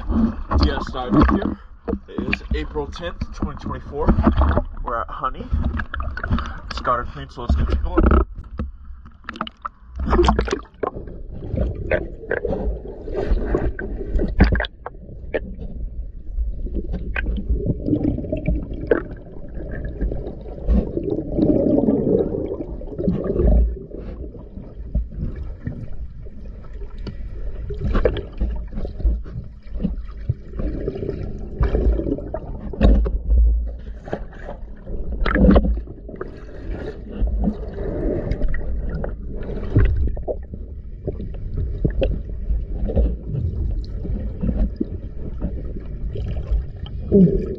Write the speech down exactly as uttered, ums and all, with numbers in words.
D S Diving Pier. It is April tenth, twenty twenty-four. We're at Honey. It's got her clean, so let's go take a look. Mm.